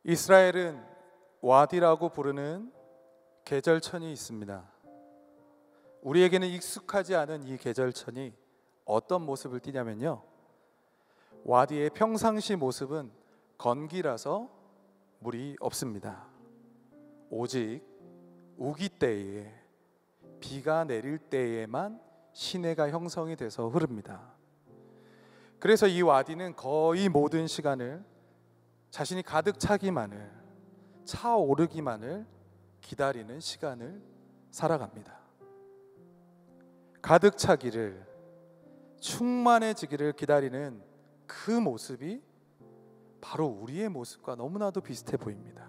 이스라엘은 와디라고 부르는 계절천이 있습니다. 우리에게는 익숙하지 않은 이 계절천이 어떤 모습을 띠냐면요, 와디의 평상시 모습은 건기라서 물이 없습니다. 오직 우기 때에, 비가 내릴 때에만 시내가 형성이 돼서 흐릅니다. 그래서 이 와디는 거의 모든 시간을 자신이 가득 차기만을, 차오르기만을 기다리는 시간을 살아갑니다. 가득 차기를, 충만해지기를 기다리는 그 모습이 바로 우리의 모습과 너무나도 비슷해 보입니다.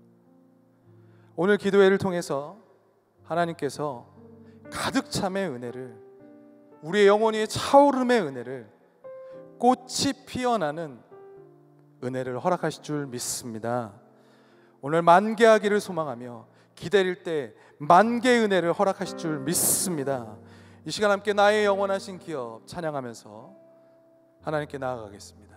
오늘 기도회를 통해서 하나님께서 가득 참의 은혜를, 우리의 영혼이 차오름의 은혜를, 꽃이 피어나는 은혜를 허락하실 줄 믿습니다. 오늘 만개하기를 소망하며 기다릴 때 만개의 은혜를 허락하실 줄 믿습니다. 이 시간 함께 나의 영원하신 기업 찬양하면서 하나님께 나아가겠습니다.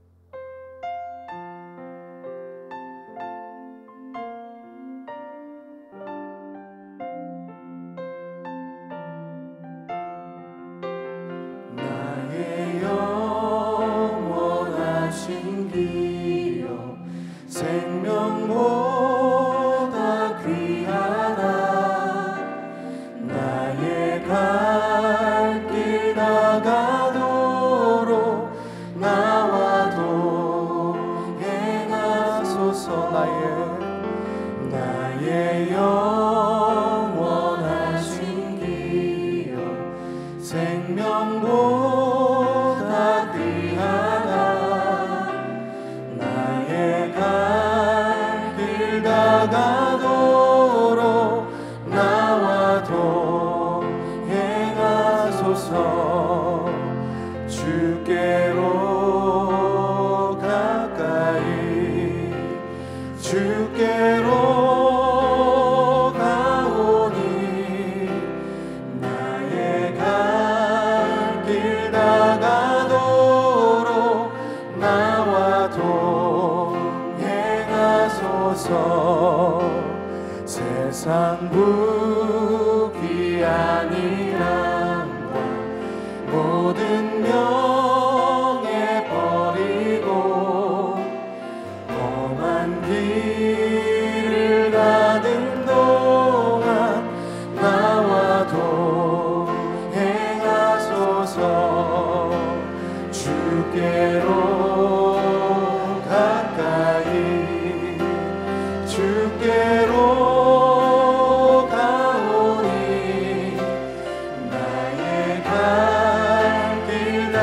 나의 영원하신 기업 생명보다 귀하다. 나의 갈 길 다가도록 나와 동행하소서. 나의 영원하신 기업 생명보다 귀하다. 나의 갈 길 다가도록 나와 동행하소서. 주께로 가까이, 주께로 가오니. 나의 갈 길 다가도록 나와 동행하소서. 세상 부귀한 이람과 모든 명예 버리고 험한 길을 가는 동안 나와 동행하소서. 주께로 가까이, 주께로 가오니. 나의 갈 길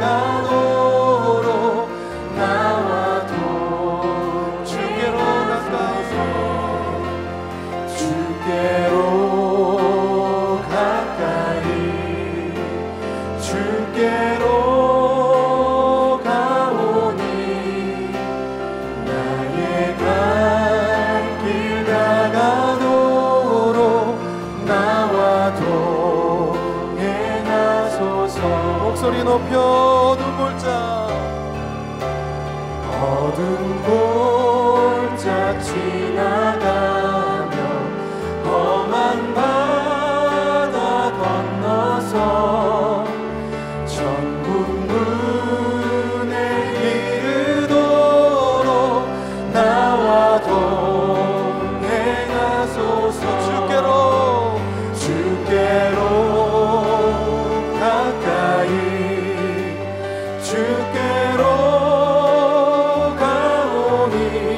다가도록 나와 주께로 가까이, 주께로 가까이, 주께로 가오니. 나의 갈 길 다가도록 나와 동행하소서. 목소리 높여 어두운 골짜 지나가며 험한 바다 건너서 천국문에 이르도록 나와 동행하소서. 주께로 가까이, 주께로 가오니.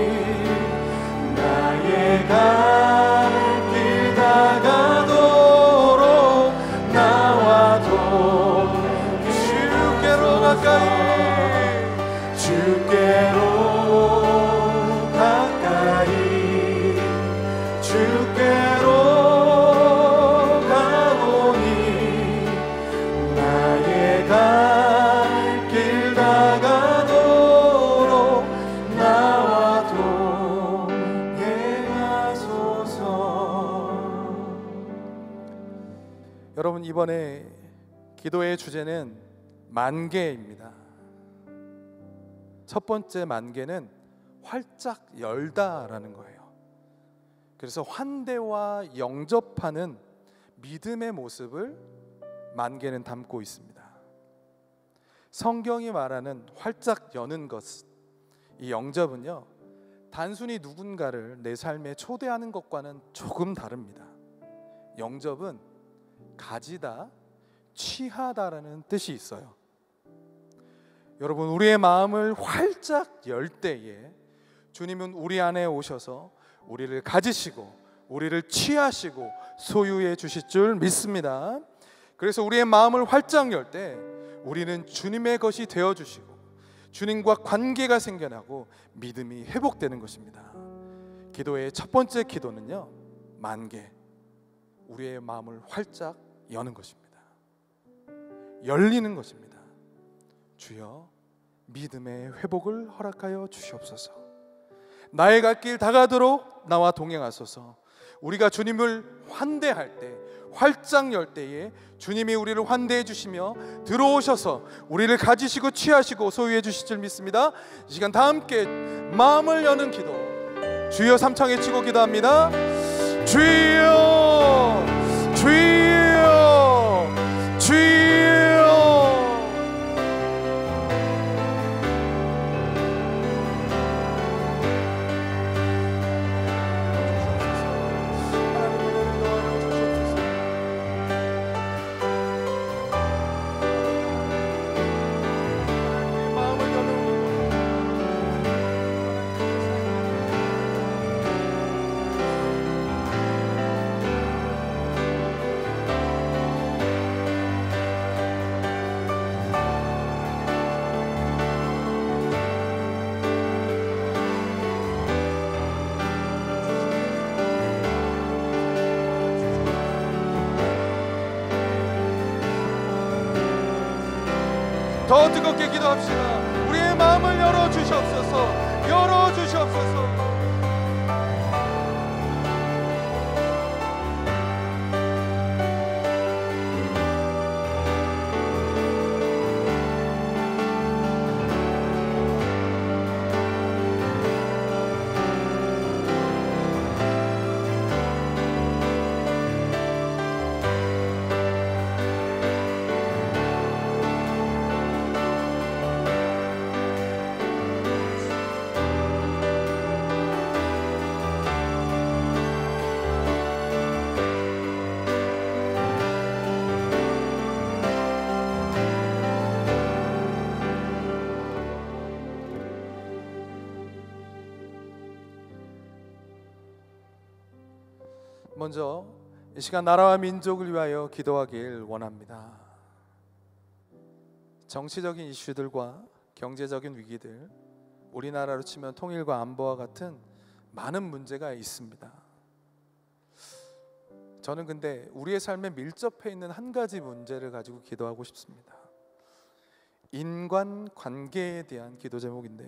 나의 갈 길 다가도록 나와 주께로 가까이, 주께로 가까이, 주께로 가오니. 나의 갈 길 다가도록 나와 동행하소서. 여러분, 이번에 기도의 주제는 만개입니다. 첫 번째 만개는 활짝 열다라는 거예요. 그래서 환대와 영접하는 믿음의 모습을 만개는 담고 있습니다. 성경이 말하는 활짝 여는 것, 이 영접은요, 단순히 누군가를 내 삶에 초대하는 것과는 조금 다릅니다. 영접은 가지다, 취하다라는 뜻이 있어요. 여러분, 우리의 마음을 활짝 열 때에 주님은 우리 안에 오셔서 우리를 가지시고 우리를 취하시고 소유해 주실 줄 믿습니다. 그래서 우리의 마음을 활짝 열 때 우리는 주님의 것이 되어 주시고 주님과 관계가 생겨나고 믿음이 회복되는 것입니다. 기도의 첫 번째 기도는요, 만개, 우리의 마음을 활짝 여는 것입니다. 열리는 것입니다. 주여, 믿음의 회복을 허락하여 주시옵소서. 나의 갈 길 다가도록 나와 동행하소서. 우리가 주님을 환대할 때, 활짝 열 때에 주님이 우리를 환대해 주시며 들어오셔서 우리를 가지시고 취하시고 소유해 주실 줄 믿습니다. 이 시간 다 함께 마음을 여는 기도, 주여 삼창 외치고 기도합니다. 주여, 주여, 주여. 더 뜨겁게 기도합시다. 우리의 마음을 열어주시옵소서. 열어주시옵소서. 먼저 이 시간 나라와 민족을 위하여 기도하길 원합니다. 정치적인 이슈들과 경제적인 위기들, 우리나라로 치면 통일과 안보와 같은 많은 문제가 있습니다. 저는 근데 우리의 삶에 밀접해 있는 한 가지 문제를 가지고 기도하고 싶습니다. 인간 관계에 대한 기도 제목인데요,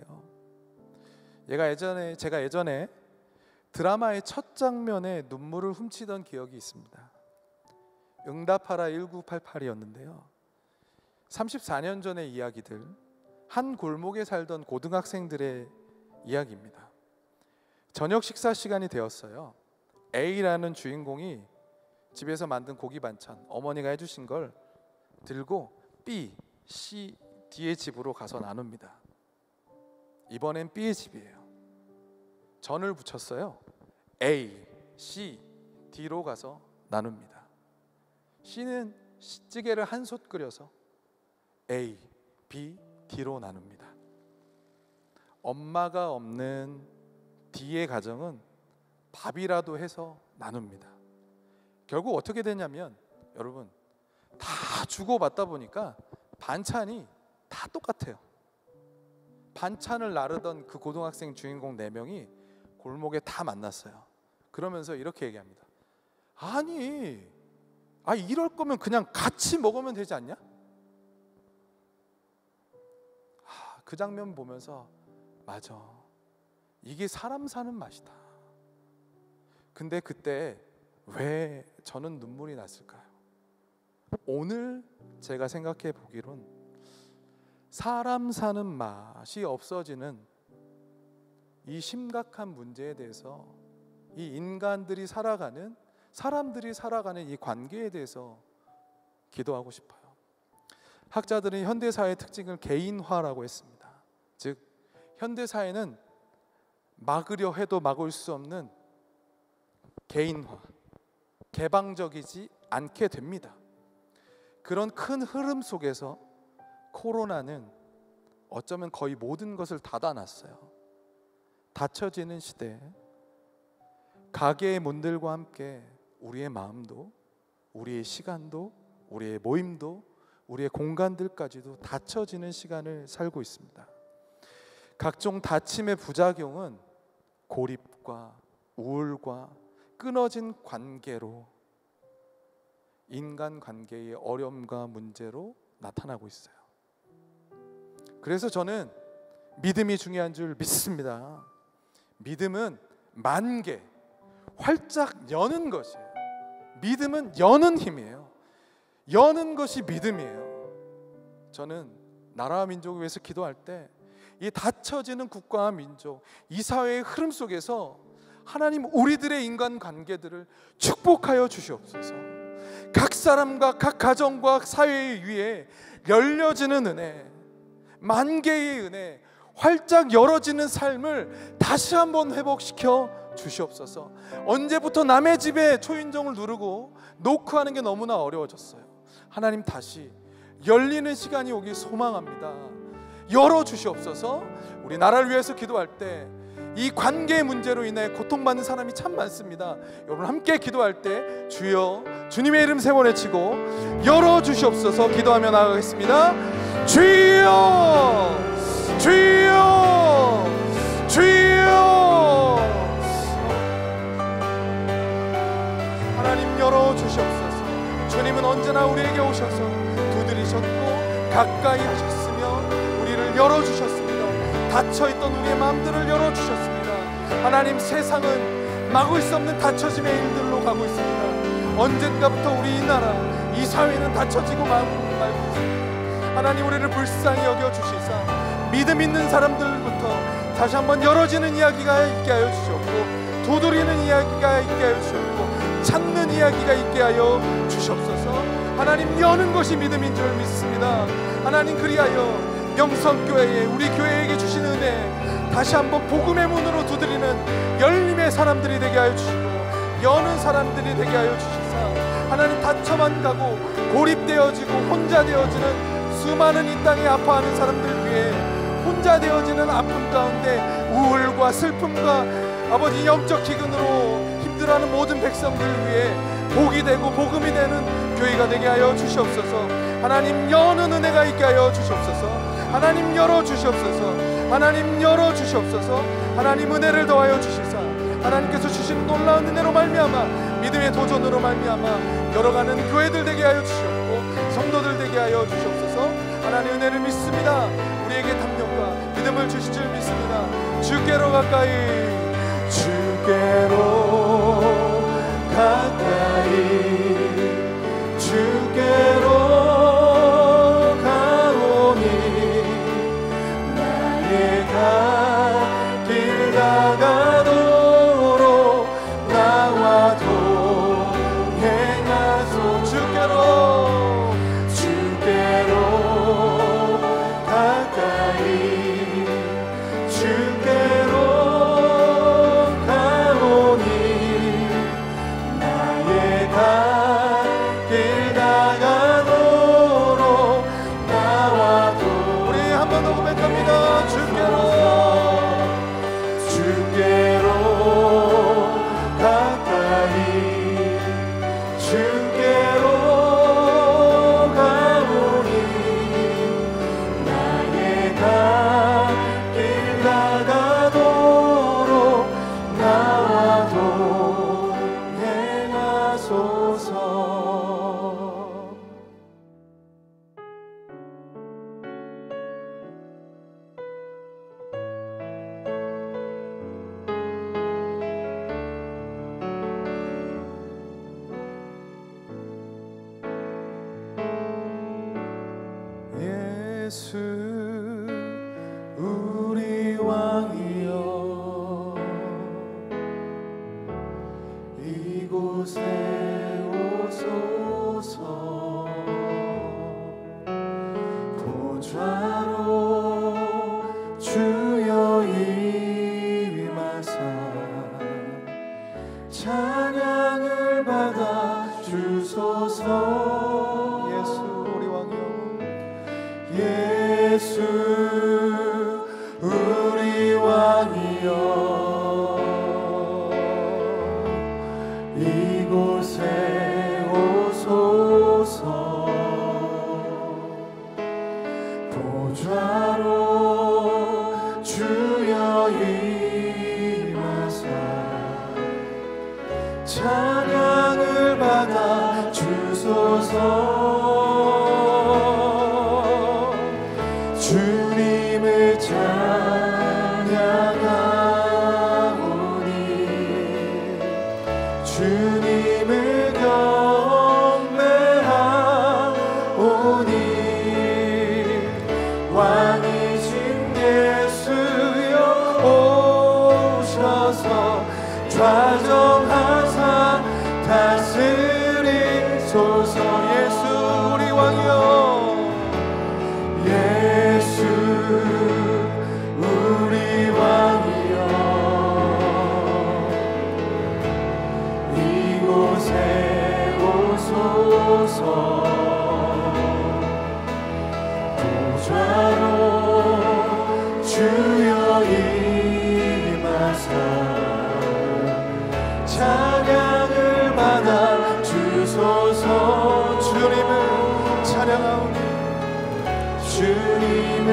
제가 예전에 드라마의 첫 장면에 눈물을 훔치던 기억이 있습니다. 응답하라 1988이었는데요 34년 전의 이야기들, 한 골목에 살던 고등학생들의 이야기입니다. 저녁 식사 시간이 되었어요. A라는 주인공이 집에서 만든 고기 반찬, 어머니가 해주신 걸 들고 B, C, D의 집으로 가서 나눕니다. 이번엔 B의 집이에요. 전을 붙였어요. A, C, D로 가서 나눕니다. C는 찌개를 한솥 끓여서 A, B, D로 나눕니다. 엄마가 없는 D의 가정은 밥이라도 해서 나눕니다. 결국 어떻게 되냐면, 여러분, 다 주고받다 보니까 반찬이 다 똑같아요. 반찬을 나르던 그 고등학생 주인공 4명이 골목에 다 만났어요. 그러면서 이렇게 얘기합니다. 아니, 이럴 거면 그냥 같이 먹으면 되지 않냐? 그 장면 보면서 맞아, 이게 사람 사는 맛이다. 근데 그때 왜 저는 눈물이 났을까요? 오늘 제가 생각해 보기론 사람 사는 맛이 없어지는 이 심각한 문제에 대해서 이 인간들이 살아가는, 사람들이 살아가는 이 관계에 대해서 기도하고 싶어요. 학자들은 현대사회의 특징을 개인화라고 했습니다. 즉 현대사회는 막으려 해도 막을 수 없는 개인화, 개방적이지 않게 됩니다. 그런 큰 흐름 속에서 코로나는 어쩌면 거의 모든 것을 닫아놨어요. 닫혀지는 시대, 가게의 문들과 함께 우리의 마음도, 우리의 시간도, 우리의 모임도, 우리의 공간들까지도 닫혀지는 시간을 살고 있습니다. 각종 닫힘의 부작용은 고립과 우울과 끊어진 관계로, 인간관계의 어려움과 문제로 나타나고 있어요. 그래서 저는 믿음이 중요한 줄 믿습니다. 믿음은 만개, 활짝 여는 것이에요. 믿음은 여는 힘이에요. 여는 것이 믿음이에요. 저는 나라와 민족을 위해서 기도할 때 이 닫혀지는 국가와 민족, 이 사회의 흐름 속에서 하나님 우리들의 인간관계들을 축복하여 주시옵소서. 각 사람과 각 가정과 사회 위에 열려지는 은혜, 만개의 은혜, 활짝 열어지는 삶을 다시 한번 회복시켜 주시옵소서. 언제부터 남의 집에 초인종을 누르고 노크하는 게 너무나 어려워졌어요. 하나님 다시 열리는 시간이 오길 소망합니다. 열어주시옵소서. 우리 나라를 위해서 기도할 때 이 관계의 문제로 인해 고통받는 사람이 참 많습니다. 여러분 함께 기도할 때 주여, 주님의 이름 세 번 외치고 열어주시옵소서 기도하며 나아가겠습니다. 주여, 주여, 주여. 하나님 열어주시옵소서. 주님은 언제나 우리에게 오셔서 두드리셨고 가까이 하셨으며 우리를 열어주셨습니다. 닫혀있던 우리의 마음들을 열어주셨습니다. 하나님, 세상은 막을 수 없는 닫혀짐의 일들로 가고 있습니다. 언젠가부터 우리 이 나라, 이 사회는 닫혀지고 말고 있습니다. 하나님, 우리를 불쌍히 여겨주시사 믿음 있는 사람들부터 다시 한번 열어지는 이야기가 있게 하여 주시옵고, 두드리는 이야기가 있게 하여 주시옵고, 찾는 이야기가 있게 하여 주시옵소서. 하나님, 여는 것이 믿음인 줄 믿습니다. 하나님, 그리하여 명성교회에, 우리 교회에게 주신 은혜, 다시 한번 복음의 문으로 두드리는 열림의 사람들이 되게 하여 주시고, 여는 사람들이 되게 하여 주시사 하나님, 닫혀만 가고 고립되어지고 혼자 되어지는 수많은 이 땅에 아파하는 사람들 위해, 혼자 되어지는 아픔 가운데 우울과 슬픔과 아버지 영적 기근으로 힘들어하는 모든 백성들 위해 복이 되고 복음이 되는 교회가 되게 하여 주시옵소서. 하나님, 여는 은혜가 있게 하여 주시옵소서. 하나님, 열어주시옵소서. 하나님, 열어주시옵소서. 하나님, 은혜를 더하여 주시사 하나님께서 주시는 놀라운 은혜로 말미암아, 믿음의 도전으로 말미암아 열어가는 교회들 되게 하여 주시옵고, 성도들 되게 하여 주시옵소서. 하나님, 은혜를 믿습니다. 우리에게 담력과 믿음을 주실 줄 믿습니다. 주께로 가까이, 주께로 가까이, 주께로 길 나가도록 나와 동행하소. 주께로 가까이, 주께로 가오니 찬양을 받아 주소서. 주님을 찬양하오니 주님을 경배하오니 왕이신 예수여 오셔서 좌정하사 다스리소서. 예수 우리 왕이여, 예수 우리 왕이여, 이곳에 오소서. 보좌로 주여 임하사 찬양을 받아 주소서. 주님을 찬양하오니 주님을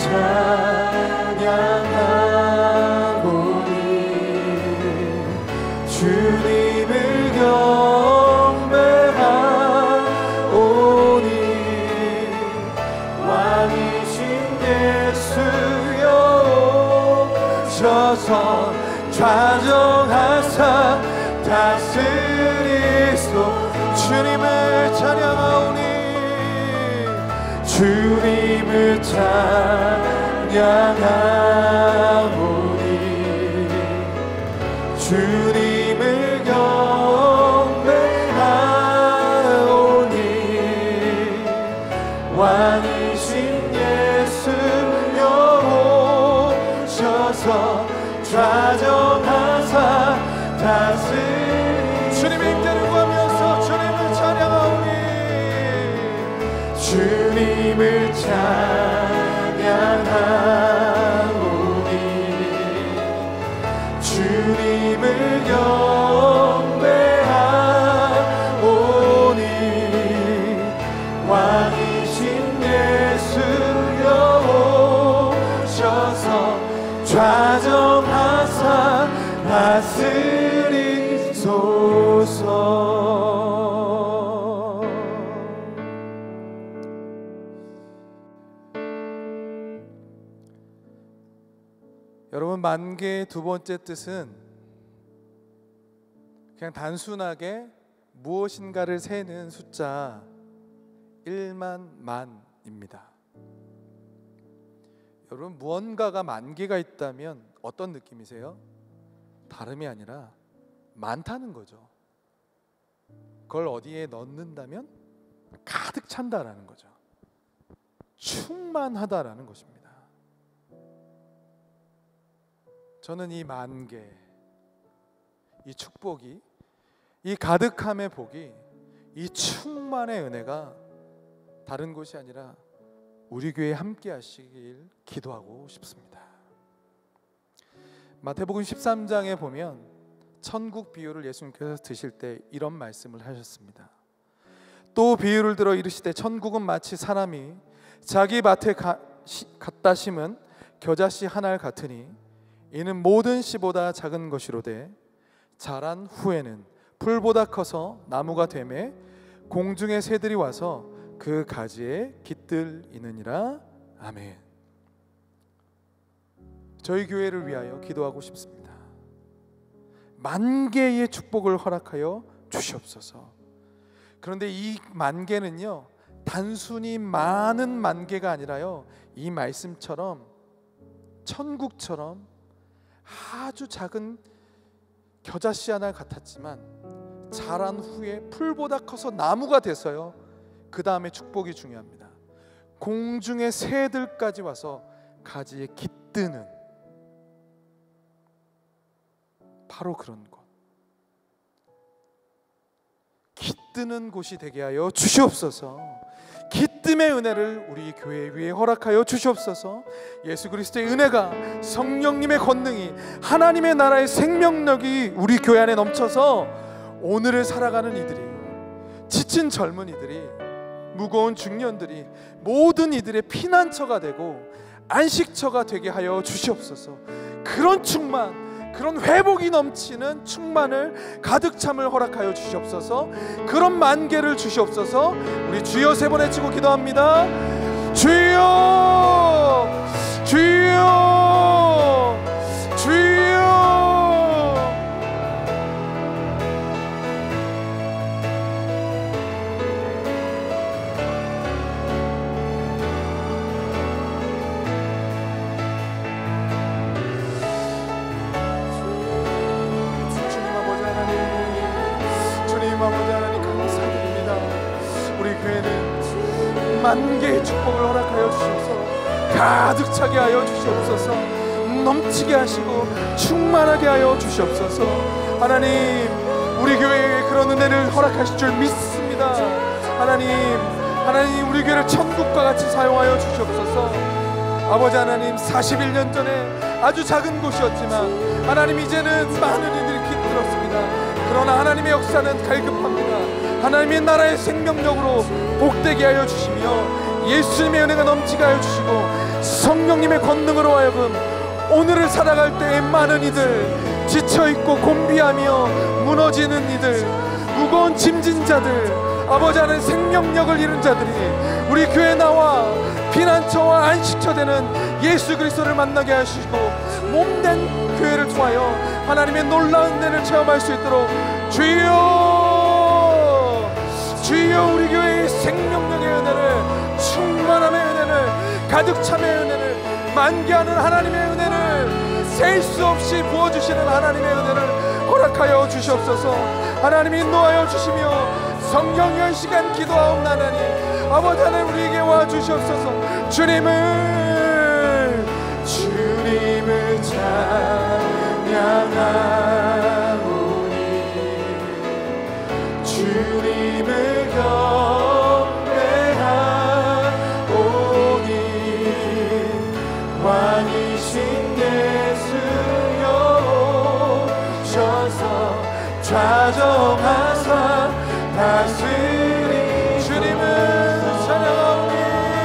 찬양하오니 주님을 경배하오니 왕이신 예수여 오셔서 좌정하사 다스리소. 주님을 찬양하오니 주님을 찬양하오니 주님을 경배하오니 왕이신 예수여 오셔서 좌정하사 다스리. 주님의 임재를 구하면서 주님을 찬양하오니 주님을 찬양하오니 주님을 경배하오니 왕이신 예수여 오셔서 좌정하사 다스리소서. 여러분, 만개의 두 번째 뜻은 그냥 단순하게 무엇인가를 세는 숫자 1만 만입니다. 여러분, 무언가가 만 개가 있다면 어떤 느낌이세요? 다름이 아니라 많다는 거죠. 그걸 어디에 넣는다면 가득 찬다라는 거죠. 충만하다라는 것입니다. 저는 이 만 개, 이 축복이, 이 가득함의 복이, 이 충만의 은혜가 다른 곳이 아니라 우리 교회에 함께 하시길 기도하고 싶습니다. 마태복음 13장에 보면 천국 비유를 예수님께서 드실 때 이런 말씀을 하셨습니다. 또 비유를 들어 이르시되 천국은 마치 사람이 자기 밭에 갖다 심은 겨자씨 하나 같으니 이는 모든 씨보다 작은 것이로되 자란 후에는 풀보다 커서 나무가 되매 공중의 새들이 와서 그 가지에 깃들이느니라. 아멘. 저희 교회를 위하여 기도하고 싶습니다. 만 개의 축복을 허락하여 주시옵소서. 그런데 이 만 개는요, 단순히 많은 만 개가 아니라요, 이 말씀처럼 천국처럼 아주 작은 겨자씨 하나 같았지만 자란 후에 풀보다 커서 나무가 돼서요, 그 다음에 축복이 중요합니다. 공중의 새들까지 와서 가지에 깃드는, 바로 그런 곳, 깃드는 곳이 되게 하여 주시옵소서. 깃듦의 은혜를 우리 교회 위에 허락하여 주시옵소서. 예수 그리스도의 은혜가, 성령님의 권능이, 하나님의 나라의 생명력이 우리 교회 안에 넘쳐서 오늘을 살아가는 이들이, 지친 젊은이들이, 무거운 중년들이 모든 이들의 피난처가 되고 안식처가 되게 하여 주시옵소서. 그런 충만, 그런 회복이 넘치는 충만을 가득 참을 허락하여 주시옵소서. 그런 만개를 주시옵소서. 우리 주여 세 번 외치고 기도합니다. 주여, 주여, 주여. 아버지 하나님 감사드립니다. 우리 교회는 만개의 축복을 허락하여 주셔서 가득 차게 하여 주시옵소서. 넘치게 하시고 충만하게 하여 주시옵소서. 하나님, 우리 교회에 그런 은혜를 허락하실 줄 믿습니다. 하나님 우리 교회를 천국과 같이 사용하여 주시옵소서. 아버지 하나님, 41년 전에 아주 작은 곳이었지만 하나님 이제는 많은 이들이 깃들었습니다. 그러나 하나님의 역사는 갈급합니다. 하나님의 나라의 생명력으로 복되게 하여 주시며 예수님의 은혜가 넘치게 하여 주시고 성령님의 권능으로 하여금 오늘을 살아갈 때에 많은 이들, 지쳐있고 곤비하며 무너지는 이들, 무거운 짐진 자들, 아버지 하나님 생명력을 잃은 자들이 우리 교회에 나와 피난처와 안식처 되는 예수 그리스도를 만나게 하시고 몸된 교회를 통하여 하나님의 놀라운 은혜를 체험할 수 있도록 주여, 주여, 우리 교회의 생명력의 은혜를, 충만함의 은혜를, 가득 참의 은혜를, 만개하는 하나님의 은혜를 셀 수 없이 부어주시는 하나님의 은혜를 허락하여 주시옵소서. 하나님이 인도하여 주시며 성령의 시간 기도하옵나니 아버지 하나님 우리에게 와주시옵소서. 주님을 찬양하오니 주님을 경배하오니 왕이신 예수여 오셔서 좌정하사 다스리 주님을 찬양하오니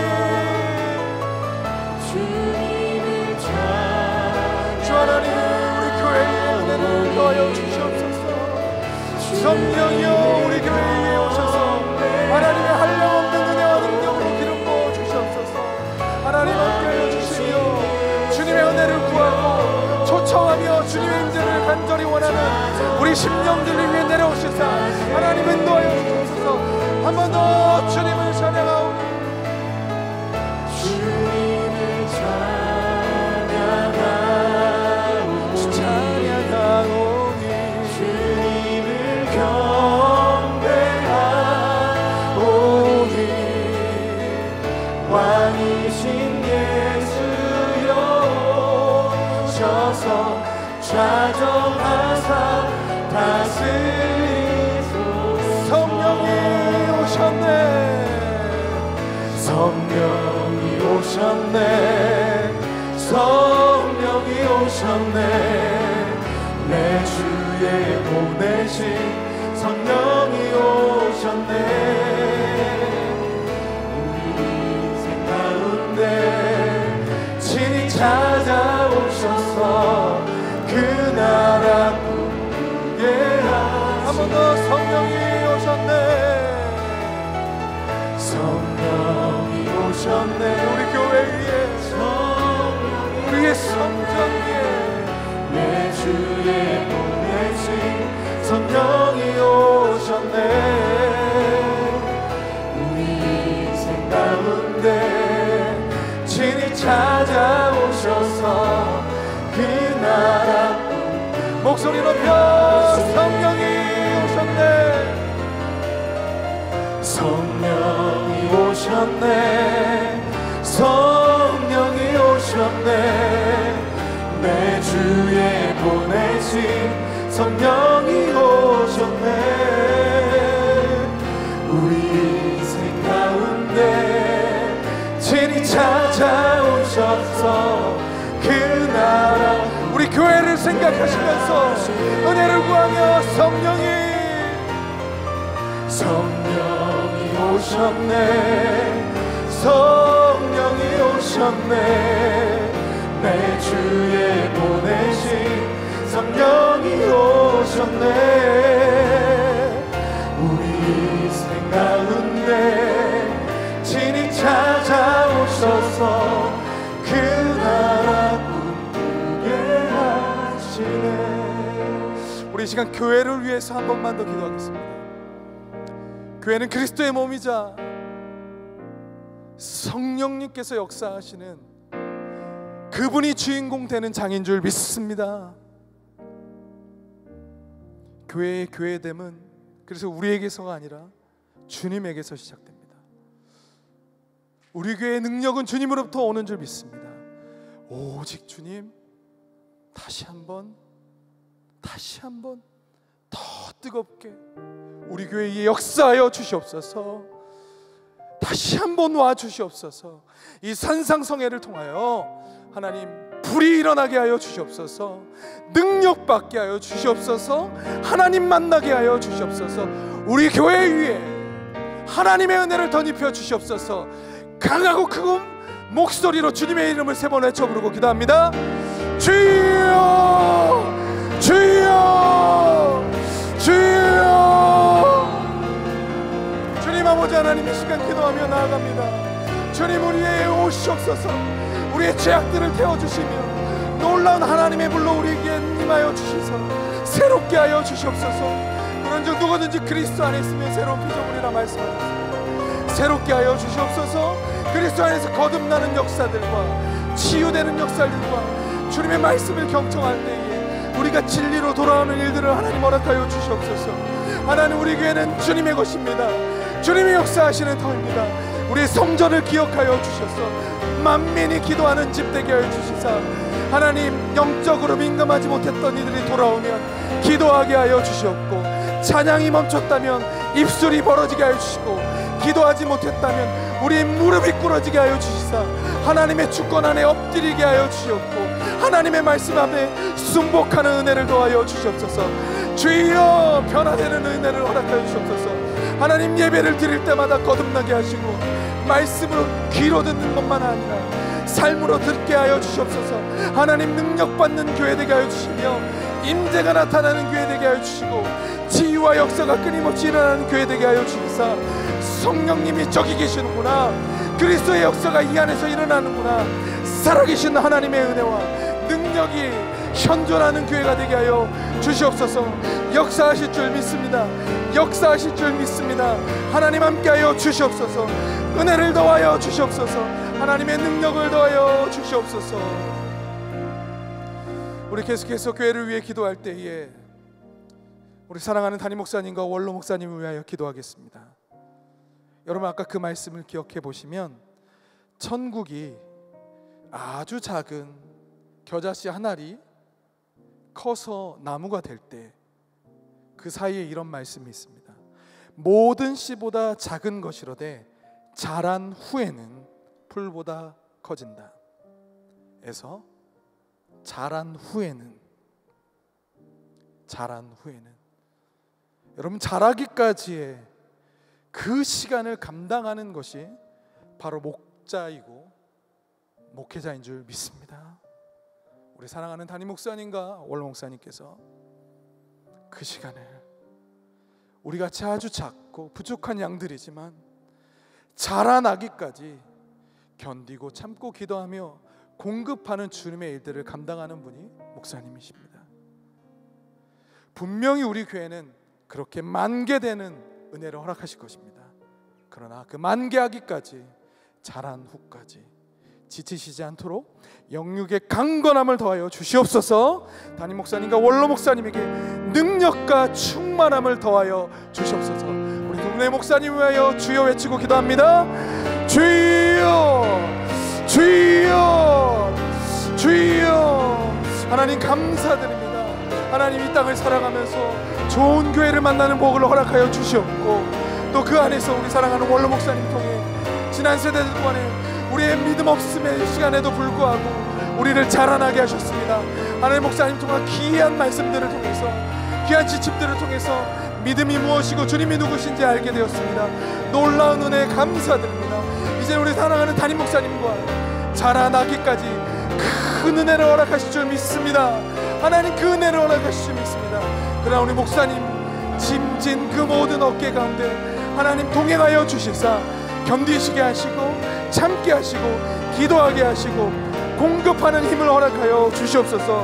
주 하나님 우리 교회에 은혜를 더하여 주시옵소서. 성령이여 우리 교회에 오셔서 하나님의 한량없는 은혜와 능력으로 기름 부어 주시옵소서. 하나님 함께하여 주시며 주님의 은혜를 구하고 초청하며 주님의 임재를 간절히 원하는 우리 심령들을 위해 내려오시사 하나님 인도하여 주옵소서. 한 번 더 주님을 찬양하오니 주님을 찬양하오니 주님을 경배하오니 왕이신 예수여 오셔서 좌정하사 다스리소서. 성령이 오셨네, 성령이 오셨네, 성령이 오셨네, 내 주에 보내신 성령이 오셨네. 우리 인생 가운데 친히 찾아오셔서 그 나라 꿈꾸게 하시네. 한 번 더 성령이 오셨네, 성령이 오셨네. 우리 교회 위에, 우리의 성전 위에 내 주에 보내신 성령이 오셨네. 우리 인생 가운데 친히 찾아오셔서 그 나라 목소리 높여 성령이 오셨네, 성령이 오셨네, 성령이 오셨네, 내 주에 보내신 성령이 오셨네. 우리 인생 가운데 친히 찾아오셔서 그 나라 우리 교회를 생각하시면서 은혜를 구하며 성령이 오셨네, 성령이 오셨네, 내 주에 보내신 성령이 오셨네. 우리 생 가운데 친히 찾아오셔서 그 나라 꿈꾸게 하시네. 우리 이 시간 교회를 위해서 한 번만 더 기도하겠습니다. 교회는 그리스도의 몸이자 성령님께서 역사하시는 그분이 주인공 되는 장인 줄 믿습니다. 교회의 교회됨은 그래서 우리에게서가 아니라 주님에게서 시작됩니다. 우리 교회의 능력은 주님으로부터 오는 줄 믿습니다. 오직 주님, 다시 한번 더 뜨겁게 우리 교회에 역사하여 주시옵소서. 다시 한번 와 주시옵소서. 이 산상성회를 통하여 하나님 불이 일어나게 하여 주시옵소서. 능력 받게 하여 주시옵소서. 하나님 만나게 하여 주시옵소서. 우리 교회 위에 하나님의 은혜를 덧입혀 주시옵소서. 강하고 큰 목소리로 주님의 이름을 세 번 외쳐 부르고 기도합니다. 주여, 주여, 주여. 주님 아버지 하나님, 이 시간 기도하며 나아갑니다. 주님, 우리에게 오시옵소서. 우리의 죄악들을 태워주시며 놀라운 하나님의 불로 우리에게 임하여 주시소. 새롭게 하여 주시옵소서. 그런즉 누구든지 그리스도 안에 있으면 새로운 피조물이라 말씀하셨습니다. 새롭게 하여 주시옵소서. 그리스도 안에서 거듭나는 역사들과 치유되는 역사들과 주님의 말씀을 경청할 때에 우리가 진리로 돌아오는 일들을 하나님 허락하여 주시옵소서. 하나님, 우리 교회는 주님의 것입니다. 주님이 역사하시는 터입니다. 우리의 성전을 기억하여 주셔서 만민이 기도하는 집 되게 하여 주시사, 하나님, 영적으로 민감하지 못했던 이들이 돌아오면 기도하게 하여 주시옵고, 찬양이 멈췄다면 입술이 벌어지게 하여 주시고, 기도하지 못했다면 우리의 무릎이 꿇어지게 하여 주시사, 하나님의 주권 안에 엎드리게 하여 주시옵고, 하나님의 말씀 앞에 순복하는 은혜를 더하여 주시옵소서. 주여, 변화되는 은혜를 허락하여 주시옵소서. 하나님, 예배를 드릴 때마다 거듭나게 하시고 말씀으로 귀로 듣는 것만 아니라 삶으로 듣게 하여 주시옵소서. 하나님, 능력받는 교회 되게 하여 주시며 임재가 나타나는 교회 되게 하여 주시고 치유와 역사가 끊임없이 일어나는 교회 되게 하여 주시사, 성령님이 저기 계시는구나, 그리스도의 역사가 이 안에서 일어나는구나, 살아계신 하나님의 은혜와 능력이 현존하는 교회가 되게 하여 주시옵소서. 역사하실 줄 믿습니다. 역사하실 줄 믿습니다. 하나님, 함께하여 주시옵소서. 은혜를 더하여 주시옵소서. 하나님의 능력을 더하여 주시옵소서. 우리 계속해서 교회를 위해 기도할 때에 우리 사랑하는 담임 목사님과 원로 목사님을 위하여 기도하겠습니다. 여러분, 아까 그 말씀을 기억해 보시면 천국이 아주 작은 겨자씨 한 알이 커서 나무가 될 때 그 사이에 이런 말씀이 있습니다. 모든 씨보다 작은 것이로되 자란 후에는 풀보다 커진다. 에서 자란 후에는 여러분, 자라기까지의 그 시간을 감당하는 것이 바로 목자이고 목회자인 줄 믿습니다. 우리 사랑하는 담임 목사님과 원로 목사님께서 그 시간을 우리같이 아주 작고 부족한 양들이지만 자라나기까지 견디고 참고 기도하며 공급하는 주님의 일들을 감당하는 분이 목사님이십니다. 분명히 우리 교회는 그렇게 만개되는 은혜를 허락하실 것입니다. 그러나 그 만개하기까지 자란 후까지 지치시지 않도록 영육의 강건함을 더하여 주시옵소서. 담임 목사님과 원로 목사님에게 능력과 충만함을 더하여 주시옵소서. 우리 동네 목사님을 위하여 주여 외치고 기도합니다. 주여, 주여, 주여. 하나님, 감사드립니다. 하나님, 이 땅을 살아가면서 좋은 교회를 만나는 복을 허락하여 주시옵고, 또 그 안에서 우리 사랑하는 원로 목사님 통해 지난 세대들 동안에 우리의 믿음 없음의 시간에도 불구하고 우리를 자라나게 하셨습니다. 하나님, 목사님 통한 귀한 말씀들을 통해서, 귀한 지침들을 통해서 믿음이 무엇이고 주님이 누구신지 알게 되었습니다. 놀라운 은혜 감사드립니다. 이제 우리 사랑하는 담임 목사님과 자라나기까지 큰 은혜를 허락하실 줄 믿습니다. 하나님 그 은혜를 허락하실 줄 믿습니다. 그러나 우리 목사님 짐진 그 모든 어깨 가운데 하나님 동행하여 주시사 견디시게 하시고 참게 하시고 기도하게 하시고 공급하는 힘을 허락하여 주시옵소서.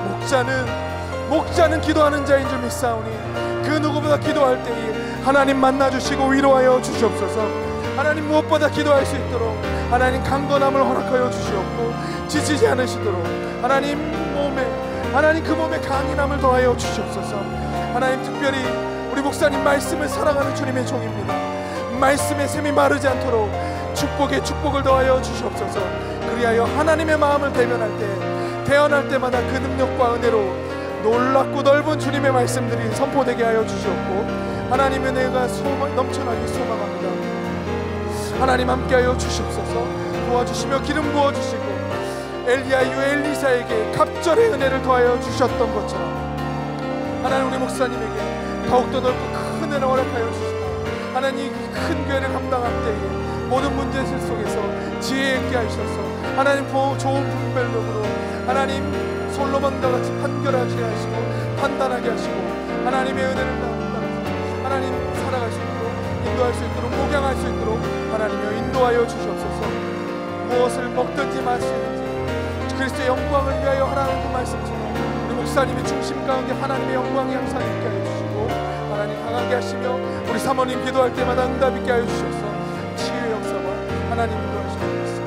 목자는 기도하는 자인 줄 믿사오니 그 누구보다 기도할 때에 하나님 만나주시고 위로하여 주시옵소서. 하나님 무엇보다 기도할 수 있도록 하나님 강건함을 허락하여 주시옵고 지치지 않으시도록 하나님 그 몸에 강인함을 더하여 주시옵소서. 하나님 특별히 우리 목사님 말씀을 사랑하는 주님의 종입니다. 말씀의 샘이 마르지 않도록 축복에 축복을 더하여 주시옵소서. 그리하여 하나님의 마음을 대변할 때마다 그 능력과 은혜로 놀랍고 넓은 주님의 말씀들이 선포되게 하여 주시옵고 하나님의 은혜가 넘쳐나기 소망합니다. 하나님 함께하여 주시옵소서. 도와주시며 기름 부어주시고 엘리야유 엘리사에게 갑절의 은혜를 더하여 주셨던 것처럼 하나님 우리 목사님에게 더욱더 넓고 큰 은혜를 허락하여 주시고 하나님 큰 교회를 감당할 때에 모든 문제들 속에서 지혜 있게 하셔서 하나님 좋은 분별력으로 하나님 솔로몬과 같이 판결하게 하시고 판단하게 하시고 하나님의 은혜를 따라서 하나님 살아갈 수 있도록 인도할 수 있도록 목양할 수 있도록 하나님여 인도하여 주시옵소서. 무엇을 먹든지 마시든지 그리스도의 영광을 위하여 하라는 그 말씀처럼 우리 목사님의 중심 가운데 하나님의 영광이 항상 있게 하여 주시고 하나님 강하게 하시며 우리 사모님 기도할 때마다 응답 있게 하여 주셔서 치유의 역사와 하나님 인도하시옵소서.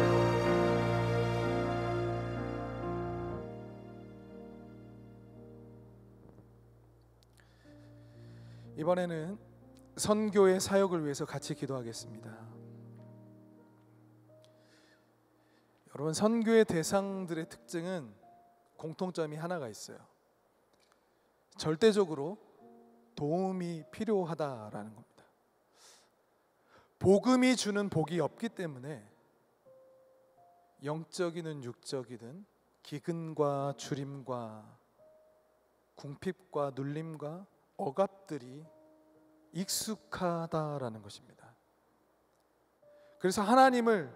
이번에는 선교의 사역을 위해서 같이 기도하겠습니다. 여러분, 선교의 대상들의 특징은 공통점이 하나가 있어요. 절대적으로 도움이 필요하다라는 겁니다. 복음이 주는 복이 없기 때문에 영적이든 육적이든 기근과 주림과 궁핍과 눌림과 억압들이 익숙하다라는 것입니다. 그래서 하나님을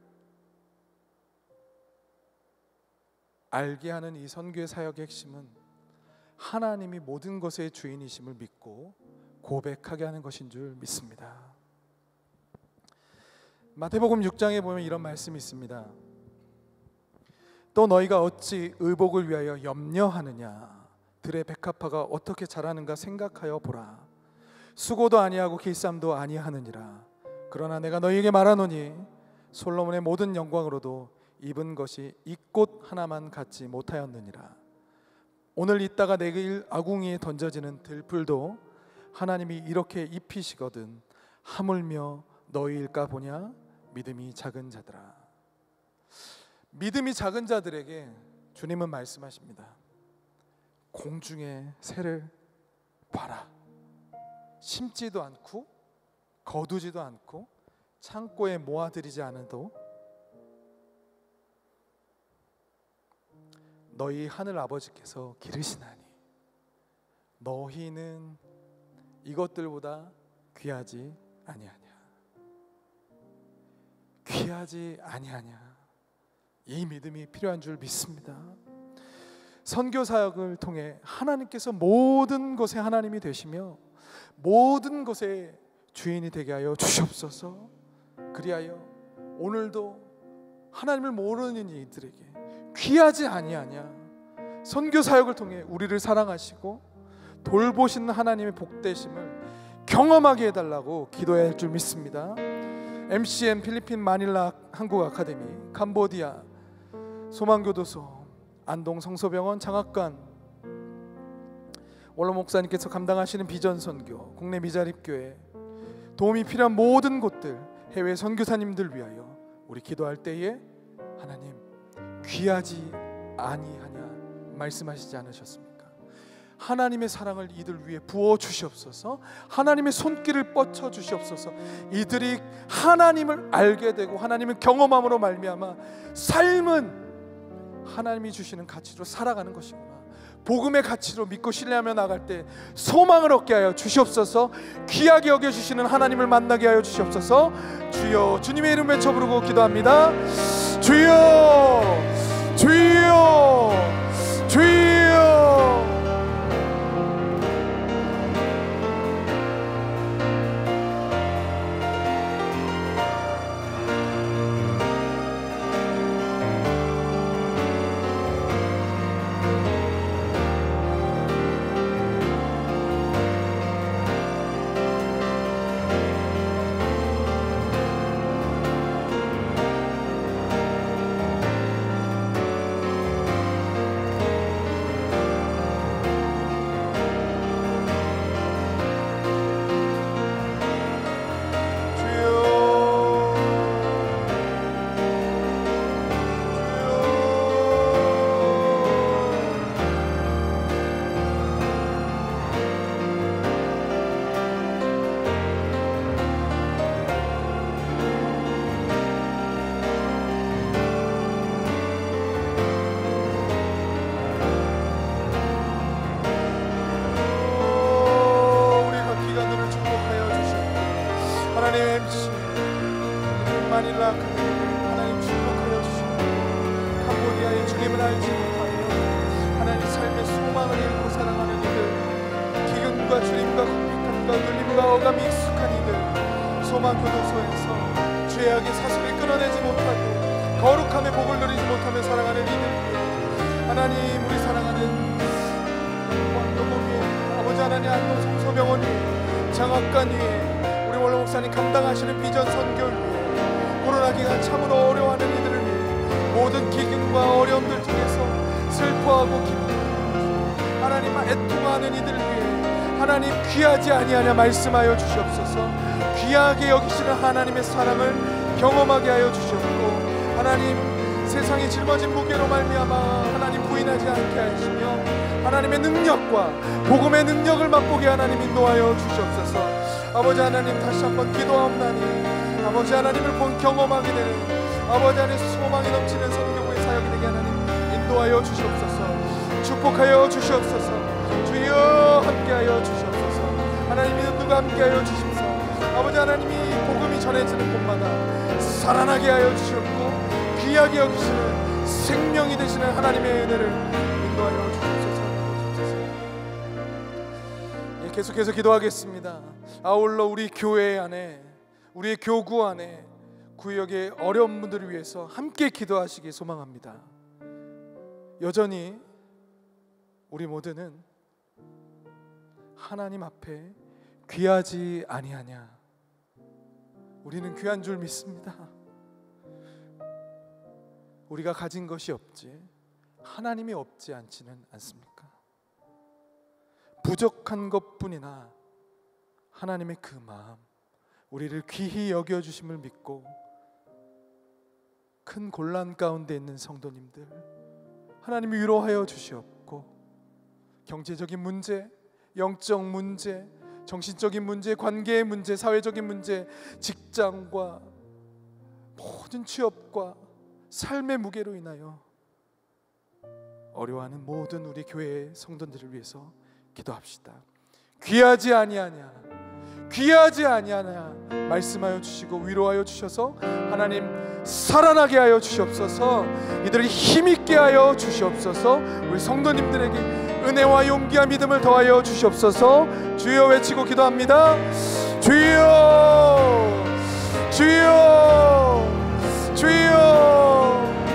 알게 하는 이 선교의 사역의 핵심은 하나님이 모든 것의 주인이심을 믿고 고백하게 하는 것인 줄 믿습니다. 마태복음 6장에 보면 이런 말씀이 있습니다. 또 너희가 어찌 의복을 위하여 염려하느냐? 들의 백합화가 어떻게 자라는가 생각하여 보라. 수고도 아니하고 길쌈도 아니하느니라. 그러나 내가 너희에게 말하노니 솔로몬의 모든 영광으로도 입은 것이 이 꽃 하나만 갖지 못하였느니라. 오늘 있다가 내일 아궁이에 던져지는 들풀도 하나님이 이렇게 입히시거든 하물며 너희일까 보냐? 믿음이 작은 자들아. 믿음이 작은 자들에게 주님은 말씀하십니다. 공중의 새를 봐라. 심지도 않고 거두지도 않고 창고에 모아들이지 않아도 너희 하늘 아버지께서 기르시나니 너희는 이것들보다 귀하지 아니하냐. 귀하지 아니하냐. 이 믿음이 필요한 줄 믿습니다. 선교 사역을 통해 하나님께서 모든 것에 하나님이 되시며 모든 것의 주인이 되게 하여 주시옵소서. 그리하여 오늘도 하나님을 모르는 이들에게 귀하지 아니하냐. 선교 사역을 통해 우리를 사랑하시고 돌보시는 하나님의 복되심을 경험하게 해달라고 기도해야 할 줄 믿습니다. MCM 필리핀 마닐라 한국 아카데미, 캄보디아 소망교도소, 안동 성서병원 장학관, 원로 목사님께서 감당하시는 비전 선교, 국내 미자립교회, 도움이 필요한 모든 곳들, 해외 선교사님들 위하여 우리 기도할 때에 하나님 귀하지 아니하냐 말씀하시지 않으셨습니까? 하나님의 사랑을 이들 위해 부어 주시옵소서. 하나님의 손길을 뻗쳐 주시옵소서. 이들이 하나님을 알게 되고 하나님을 경험함으로 말미암아 삶은 하나님이 주시는 가치로 살아가는 것이구나, 복음의 가치로 믿고 신뢰하며 나갈 때 소망을 얻게 하여 주시옵소서. 귀하게 여겨주시는 하나님을 만나게 하여 주시옵소서. 주여, 주님의 이름 외쳐 부르고 기도합니다. 주여, 주여, 주여. 되어감이 익숙한 이들, 소망교도소에서 죄악의 사슬을 끊어내지 못하고 거룩함의 복을 누리지 못하며 살아가는 이들 위해 하나님, 우리 사랑하는 왕도목 위에, 아버지 하나님 안동 성소병원 위에, 장학관 위에, 우리 원로 목사님 감당하시는 비전 선교 위에, 코로나 기간 참으로 어려워하는 이들을 위해 모든 기근과 어려움들 중에서 슬퍼하고 기뻐하고 하나님 애통하는 이들을 위해 하나님 귀하지 아니하냐 말씀하여 주시옵소서. 귀하게 여기시는 하나님의 사랑을 경험하게 하여 주시옵고, 하나님 세상이 짊어진 무게로 말미암아 하나님 부인하지 않게 하시며 하나님의 능력과 복음의 능력을 맛보게 하나님 인도하여 주시옵소서. 아버지 하나님 다시 한번 기도하옵나니 아버지 하나님을 본 경험하게 되는 아버지 하나님 소망이 넘치는 선교부의 사역이 되게 하나님 인도하여 주시옵소서. 축복하여 주시옵소서. 주여 함께하여 주시옵소서. 하나님 믿는 누가 함께하여 주십사. 아버지 하나님이 복음이 전해지는 곳마다 살아나게 하여 주시옵고 귀하게 여기시는 생명이 되시는 하나님의 은혜를 인도하여 주시옵소서. 계속해서 기도하겠습니다. 아울러 우리 교회 안에, 우리의 교구 안에 구역의 어려운 분들을 위해서 함께 기도하시기 소망합니다. 여전히 우리 모두는 하나님 앞에 귀하지 아니하냐, 우리는 귀한 줄 믿습니다. 우리가 가진 것이 없지 하나님이 없지 않지는 않습니까? 부족한 것뿐이나 하나님의 그 마음, 우리를 귀히 여겨주심을 믿고 큰 곤란 가운데 있는 성도님들 하나님이 위로하여 주시옵고, 경제적인 문제, 영적 문제, 정신적인 문제, 관계의 문제, 사회적인 문제, 직장과 모든 취업과 삶의 무게로 인하여 어려워하는 모든 우리 교회의 성도들을 위해서 기도합시다. 귀하지 아니하냐, 귀하지 아니하냐 말씀하여 주시고 위로하여 주셔서 하나님 살아나게 하여 주시옵소서. 이들을 힘있게 하여 주시옵소서. 우리 성도님들에게 은혜와 용기와 믿음을 더하여 주시옵소서. 주여 외치고 기도합니다. 주여, 주여, 주여.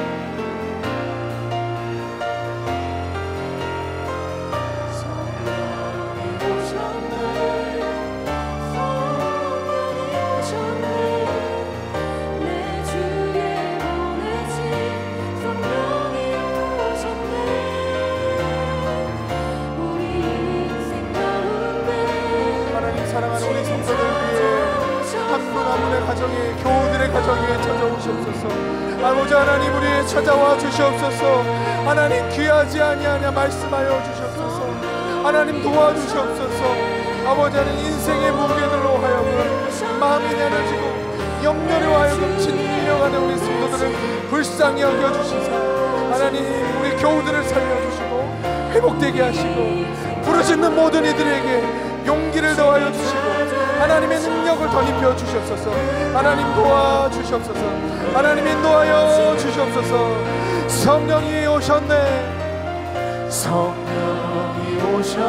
사랑하는 우리 성도들 위해 한 분 한 분의 가정에, 교우들의 가정에 찾아오시옵소서. 아버지 하나님 우리의 찾아와 주시옵소서. 하나님 귀하지 아니하냐 말씀하여 주시옵소서. 하나님 도와주시옵소서. 아버지 하나님 인생의 무게들로 하여금 마음이 내려지고 영년으로 하여금 짓밀려가는 우리 성도들을 불쌍히 여겨주시사 하나님 우리 교우들을 살려주시고 회복되게 하시고 부르짖는 모든 이들에게 용기를 더하여 주시고 하나님의 능력을 덧입혀 주시옵소서. 하나님 도와주시옵소서. 하나님 인도하여 주시옵소서. 성령이 오셨네, 성령이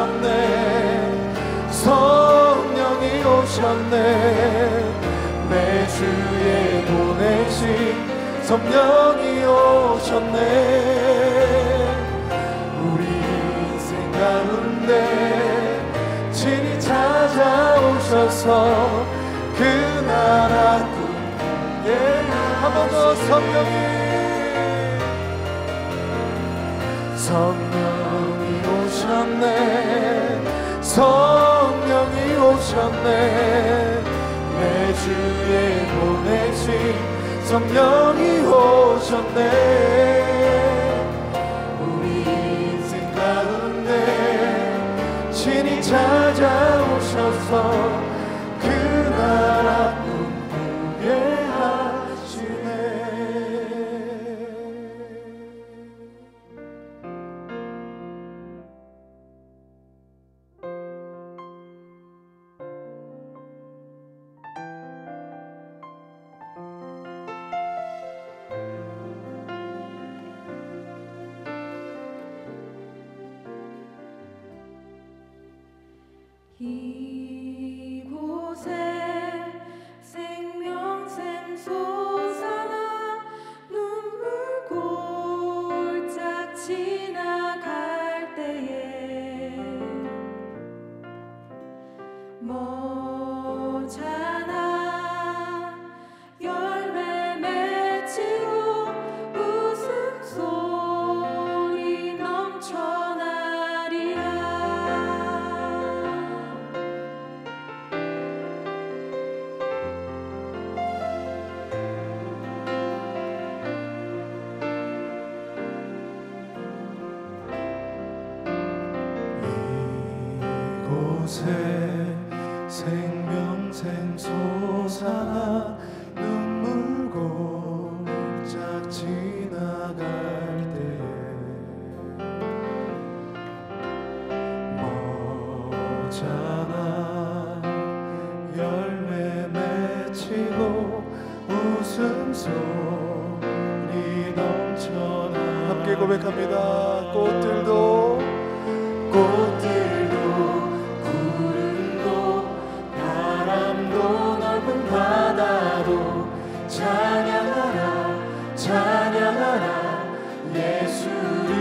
오셨네, 성령이 오셨네. 매주에 보내신 성령이 오셨네. 우리 인생 가운데 친히 찾아오셔서 그 나라 꿈꾸게 한 번 더 성령이 오셨네, 성령이 오셨네. 매주에 보내신 성령이 오셨네. 우리 인생 가운데 친히 찾아오셔서 그 나라 꿈꾸게 하시네. 이곳 모자라 열매 맺히고 웃음소리 넘쳐나리라. 이곳에 생명샘 솟아나 눈물 골짝 지나갈 때에 모자라 열매 맺히고 웃음소리 넘쳐나. 함께 고백합니다. 꽃들도 구름도 바람도 넓은 바다도 찬양하라 찬양하라 예수를.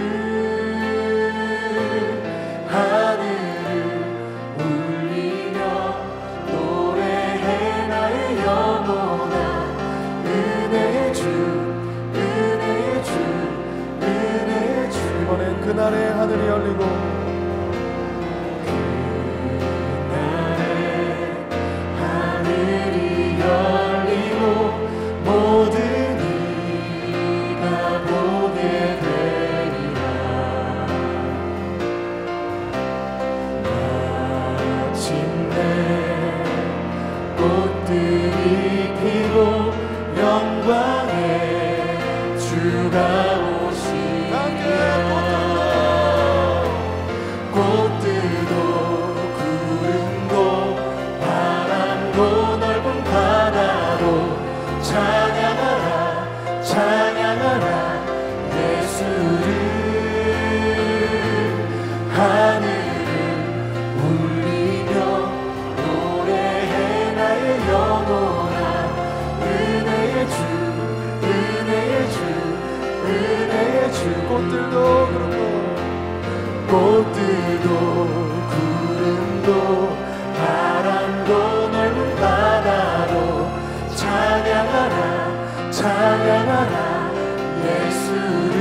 하늘을 울리며 노래해 나의 영혼아. 은혜의 주 은혜의 주 은혜의 주. 이번엔 그날의 하늘이 열리고 하늘이 열리고 모든 이가 보게 되리라. 마침내 꽃들이 피고 영광의 주가 오시리라. 꽃들도 구름도 바람도 넓은 바다도 찬양하라 찬양하라 예수를. 하늘을 울리며 노래해 나의 영혼아. 은혜의 주 은혜의 주 은혜의 주. 꽃들도 그렇고 꽃들도 구름도 바람도 넓은 바다도 찬양하라 찬양하라 예수를.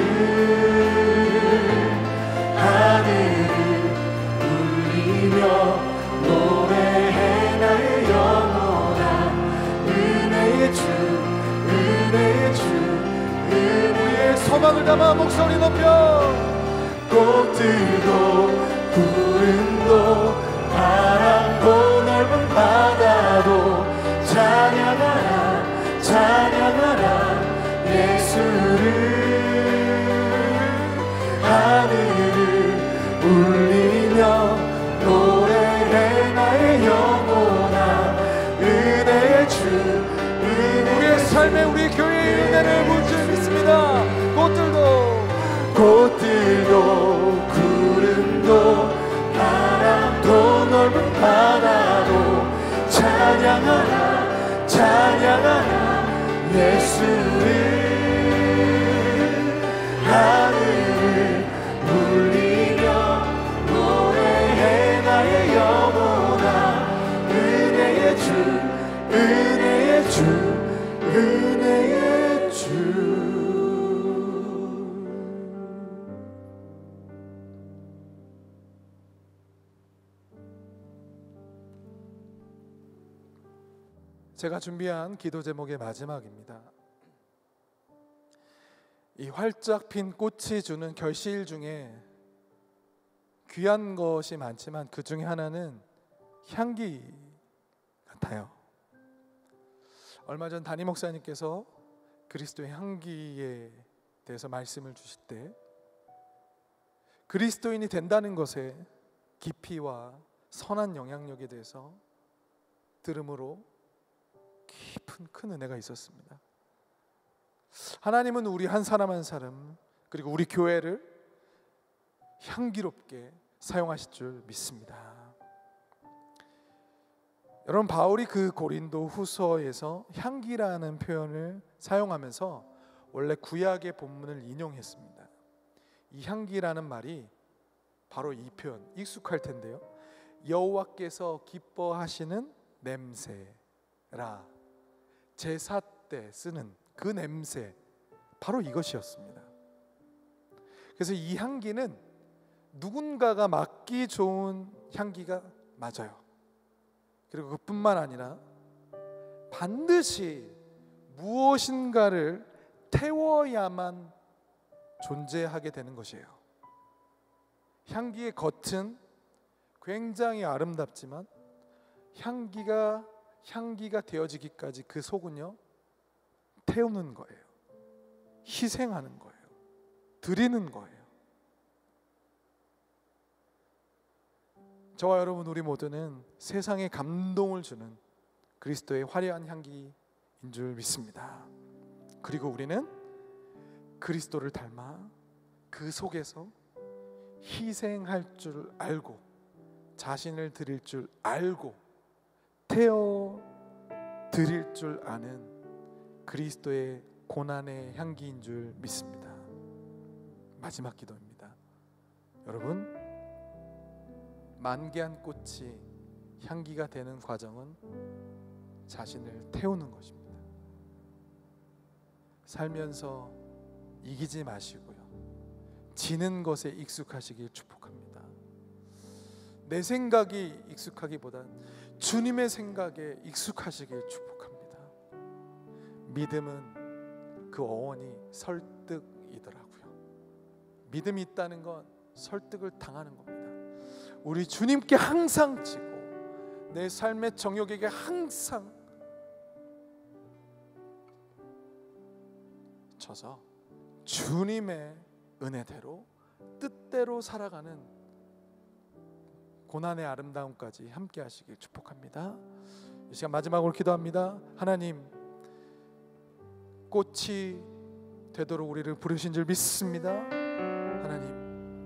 하늘을 울리며 노래해 나의 영혼아. 은혜의 주 은혜의 주 은혜의 소망을 담아 목소리 높여 꽃들도 구름도 바람도 넓은 바다도 찬양하라 찬양하라 예수를. 하늘을 울리며 노래해 나의 영혼아. 은혜의 주 우리의 삶에 우리 교회의 은혜를 물줄 믿습니다. 꽃들도 구름도 바람도 넓은 바다도 찬양하라 찬양하라 예수를. 하늘을 울리며 노래해 나의 영혼아. 은혜의 주 은혜의 주 은혜의 주. 제가 준비한 기도 제목의 마지막입니다. 이 활짝 핀 꽃이 주는 결실 중에 귀한 것이 많지만 그 중에 하나는 향기 같아요. 얼마 전 담임 목사님께서 그리스도의 향기에 대해서 말씀을 주실 때 그리스도인이 된다는 것에 깊이와 선한 영향력에 대해서 들음으로 깊은 큰 은혜가 있었습니다. 하나님은 우리 한 사람 한 사람 그리고 우리 교회를 향기롭게 사용하실 줄 믿습니다. 여러분, 바울이 그 고린도 후서에서 향기라는 표현을 사용하면서 원래 구약의 본문을 인용했습니다. 이 향기라는 말이 바로 이 표현, 익숙할 텐데요. 여호와께서 기뻐하시는 냄새라. 제사 때 쓰는 그 냄새, 바로 이것이었습니다. 그래서 이 향기는 누군가가 맡기 좋은 향기가 맞아요. 그리고 그뿐만 아니라 반드시 무엇인가를 태워야만 존재하게 되는 것이에요. 향기의 겉은 굉장히 아름답지만 향기가 되어지기까지 그 속은요, 태우는 거예요. 희생하는 거예요. 드리는 거예요. 저와 여러분, 우리 모두는 세상에 감동을 주는 그리스도의 화려한 향기인 줄 믿습니다. 그리고 우리는 그리스도를 닮아 그 속에서 희생할 줄 알고, 자신을 드릴 줄 알고, 태워 드릴 줄 아는 그리스도의 고난의 향기인 줄 믿습니다. 마지막 기도입니다. 여러분, 만개한 꽃이 향기가 되는 과정은 자신을 태우는 것입니다. 살면서 이기지 마시고요, 지는 것에 익숙하시길 축복합니다. 내 생각이 익숙하기보단 주님의 생각에 익숙하시길 축복합니다. 믿음은 그 어원이 설득이더라고요. 믿음이 있다는 건 설득을 당하는 겁니다. 우리 주님께 항상 지고 내 삶의 정욕에게 항상 쳐서 주님의 은혜대로 뜻대로 살아가는 고난의 아름다움까지 함께 하시길 축복합니다. 이 시간 마지막으로 기도합니다. 하나님, 꽃이 되도록 우리를 부르신 줄 믿습니다. 하나님,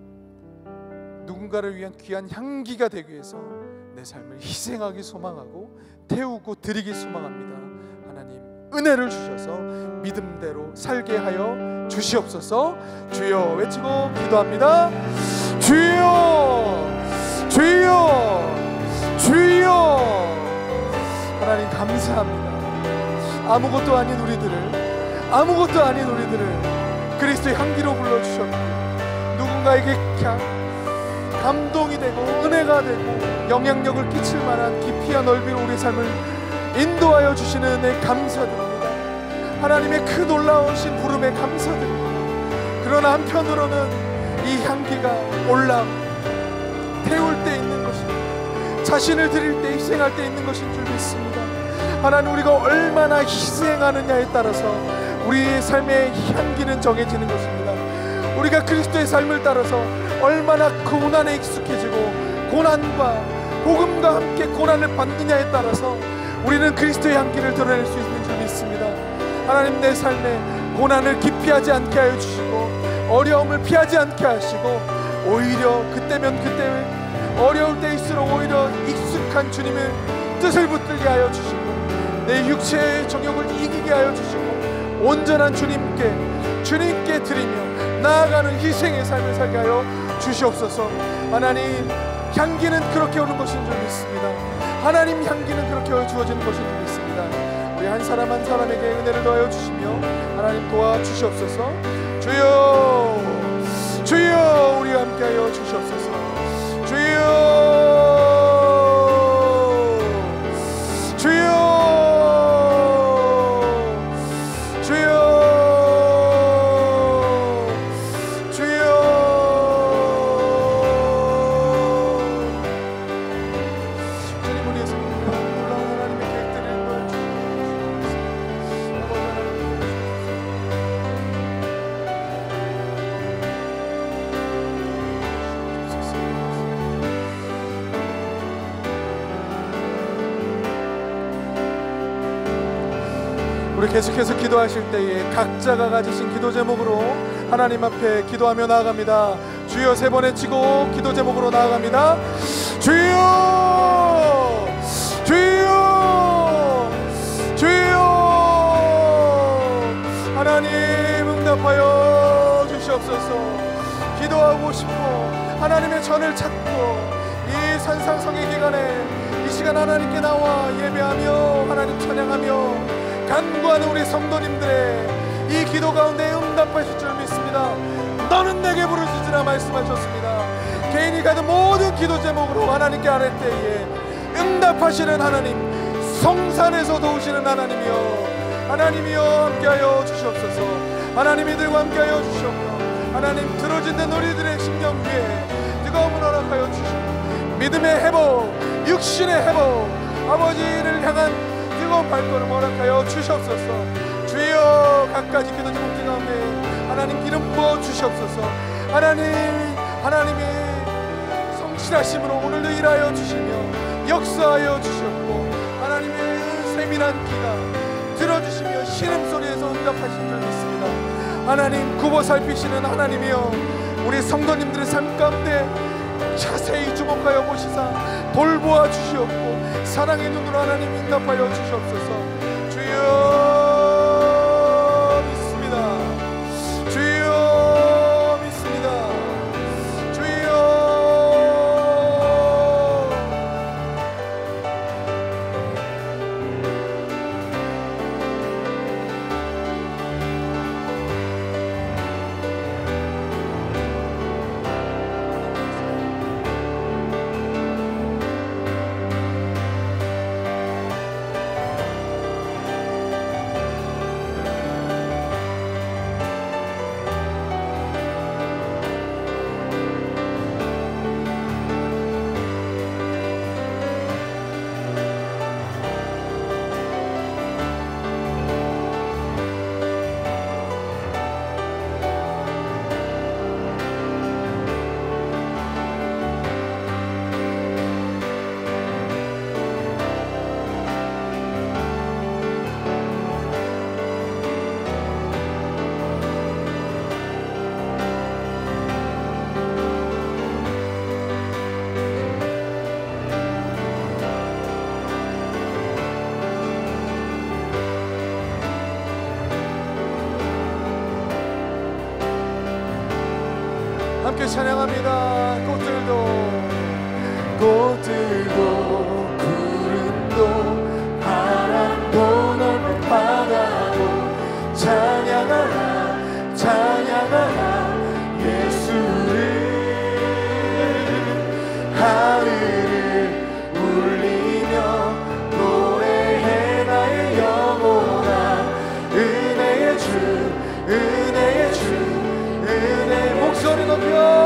누군가를 위한 귀한 향기가 되기 위해서 내 삶을 희생하기 소망하고 태우고 드리기 소망합니다. 하나님, 은혜를 주셔서 믿음대로 살게 하여 주시옵소서. 주여 외치고 기도합니다. 주여, 주여, 주여. 하나님 감사합니다. 아무것도 아닌 우리들을 그리스도의 향기로 불러주셨고, 누군가에게 감동이 되고 은혜가 되고 영향력을 끼칠 만한 깊이와 넓이로 우리의 삶을 인도하여 주시는 은혜 감사드립니다. 하나님의 그 놀라우신 부름에 감사드립니다. 그러나 한편으로는 이 향기가 올라 태울 때 있는 것입니다. 자신을 드릴 때, 희생할 때 있는 것인 줄 믿습니다. 하나님, 우리가 얼마나 희생하느냐에 따라서 우리의 삶의 향기는 정해지는 것입니다. 우리가 그리스도의 삶을 따라서 얼마나 고난에 익숙해지고 고난과 복음과 함께 고난을 받느냐에 따라서 우리는 그리스도의 향기를 드러낼 수 있는 줄 믿습니다. 하나님, 내 삶에 고난을 기피하지 않게 하여 주시고 어려움을 피하지 않게 하시고, 오히려 그때면 그때 어려울 때일수록 오히려 익숙한 주님의 뜻을 붙들게 하여 주시고 내 육체의 정욕을 이기게 하여 주시고 온전한 주님께 드리며 나아가는 희생의 삶을 살게 하여 주시옵소서. 하나님, 향기는 그렇게 오는 것인 줄 믿습니다. 하나님, 향기는 그렇게 주어지는 것인 줄 믿습니다. 우리 한 사람 한 사람에게 은혜를 더하여 주시며 하나님 도와주시옵소서. 주여, 주여, 우리와 함께하여 주시옵소서. 주여, 주여, 계속해서 기도하실 때에 각자가 가지신 기도 제목으로 하나님 앞에 기도하며 나아갑니다. 주여 세 번 외치고 기도 제목으로 나아갑니다. 주여, 주여, 주여. 하나님, 응답하여 주시옵소서. 기도하고 싶고 하나님의 전을 찾고 이 산 성상성의 기간에 이 시간 하나님께 나와 예배하며 하나님 찬양하며 간구하는 우리 성도님들의 이 기도 가운데 응답하실 줄 믿습니다. 너는 내게 부르짖으라 말씀하셨습니다. 개인이 가진 모든 기도 제목으로 하나님께 아뢰 때에 응답하시는 하나님, 성산에서 도우시는 하나님이여, 하나님이여 함께하여 주시옵소서. 하나님 이들과 함께하여 주시옵며 하나님 들어짓는 우리들의 심령 위에 뜨거움을 허락하여 주시옵며 믿음의 회복, 육신의 회복, 아버지를 향한 뜨거운 발걸음 허락하여 주시옵소서. 주여 각가지 기도 제목 가운데 하나님 기름 부어 주시옵소서. 하나님의 성실하심으로 오늘도 일하여 주시며 역사하여 주시옵고 하나님의 세밀한 귀가 들어주시며 신음소리에서 응답하신 줄 믿습니다. 하나님 굽어 살피시는 하나님이여, 우리 성도님들의 삶 가운데 자세히 주목하여 보시사 돌보아 주시옵고 사랑의 눈으로 하나님 응답하여 주시옵소서. 주여 함께 찬양합니다. 꽃들도 구름도 바람도 넓은 바다도 찬양하라 찬양하라 예수를. 하늘을 울리며 노래해 나의 영혼아. 은혜의 주 은혜의 주 은혜의 목소리 높여.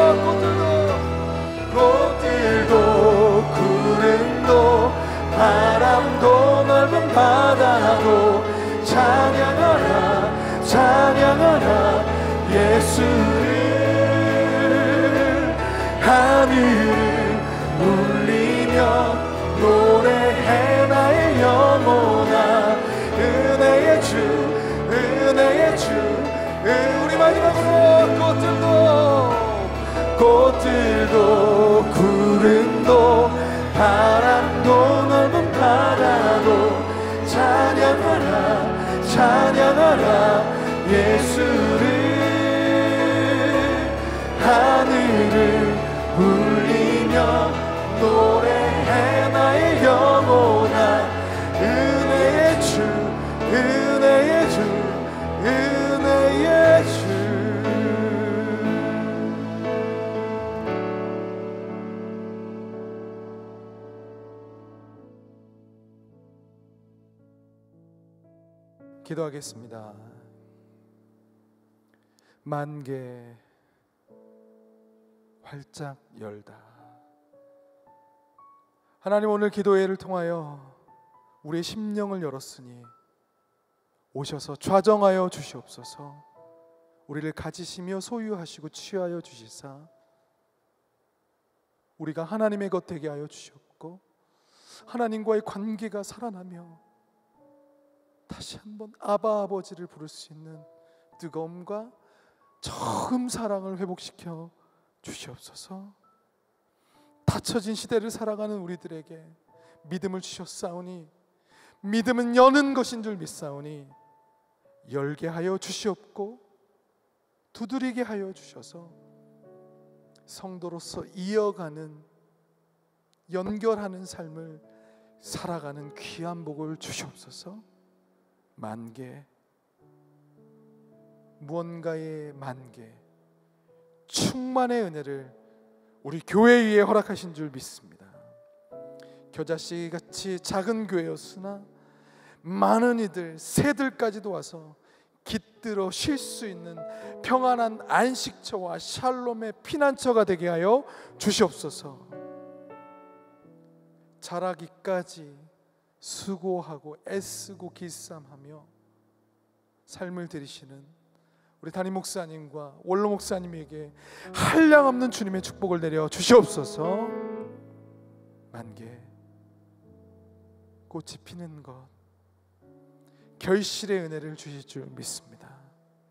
꽃들도 구름도 바람도 넓은 바다도 찬양하라 찬양하라 예수를. 하늘을 울리며 노래해 나의 영혼아. 은혜의 주 은혜의 주. 우리 마지막으로 꽃들도 구름도 바람도 넓은 바다도 찬양하라 찬양하라 예수를. 하늘을 울리며 노래해 나의 영혼아. 은혜의 주 은혜의 주 은혜의 주. 기도하겠습니다. 만개 활짝 열다. 하나님, 오늘 기도회를 통하여 우리의 심령을 열었으니 오셔서 좌정하여 주시옵소서. 우리를 가지시며 소유하시고 취하여 주시사 우리가 하나님의 것 되게 하여 주셨고 하나님과의 관계가 살아나며 다시 한번 아바 아버지를 부를 수 있는 뜨거움과 처음 사랑을 회복시켜 주시옵소서. 닫혀진 시대를 살아가는 우리들에게 믿음을 주셨사오니 믿음은 여는 것인 줄 믿사오니 열게 하여 주시옵고 두드리게 하여 주셔서 성도로서 이어가는 연결하는 삶을 살아가는 귀한 복을 주시옵소서. 만개, 무언가의 만개, 충만의 은혜를 우리 교회 위에 허락하신 줄 믿습니다. 겨자씨 같이 작은 교회였으나 많은 이들, 새들까지도 와서 깃들어 쉴 수 있는 평안한 안식처와 샬롬의 피난처가 되게 하여 주시옵소서. 자라기까지 수고하고 애쓰고 길쌈하며 삶을 들이시는 우리 담임 목사님과 원로 목사님에게 한량없는 주님의 축복을 내려 주시옵소서. 만개, 꽃이 피는 것, 결실의 은혜를 주실 줄 믿습니다.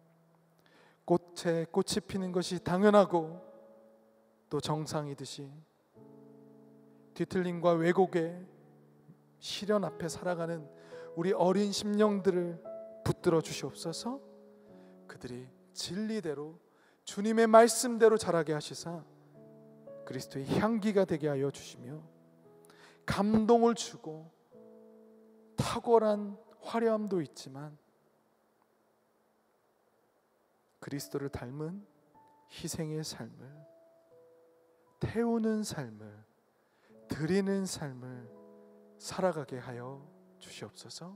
꽃에 꽃이 피는 것이 당연하고 또 정상이듯이 뒤틀림과 왜곡의 시련 앞에 살아가는 우리 어린 심령들을 붙들어 주시옵소서. 그들이 진리대로 주님의 말씀대로 자라게 하시사 그리스도의 향기가 되게 하여 주시며 감동을 주고 탁월한 화려함도 있지만 그리스도를 닮은 희생의 삶을, 태우는 삶을, 드리는 삶을 살아가게 하여 주시옵소서.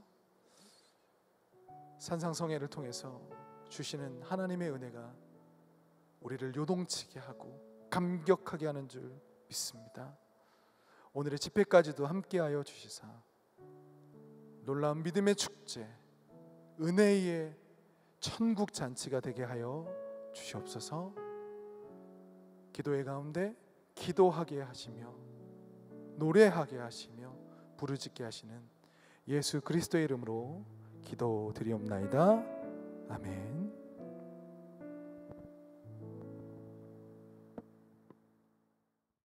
산상성회를 통해서 주시는 하나님의 은혜가 우리를 요동치게 하고 감격하게 하는 줄 믿습니다. 오늘의 집회까지도 함께하여 주시사 놀라운 믿음의 축제, 은혜의 천국 잔치가 되게 하여 주시옵소서. 기도의 가운데 기도하게 하시며 노래하게 하시며 부르짖게 하시는 예수 그리스도의 이름으로 기도드리옵나이다. 아멘.